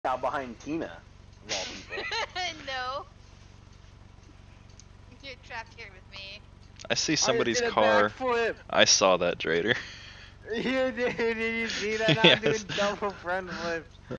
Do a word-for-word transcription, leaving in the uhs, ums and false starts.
out behind Tina, of all people. No. You're trapped here with me. I see somebody's I did a car. backflip. I saw that, Draider. You did, did you see that? I'm Yes. doing double front flips.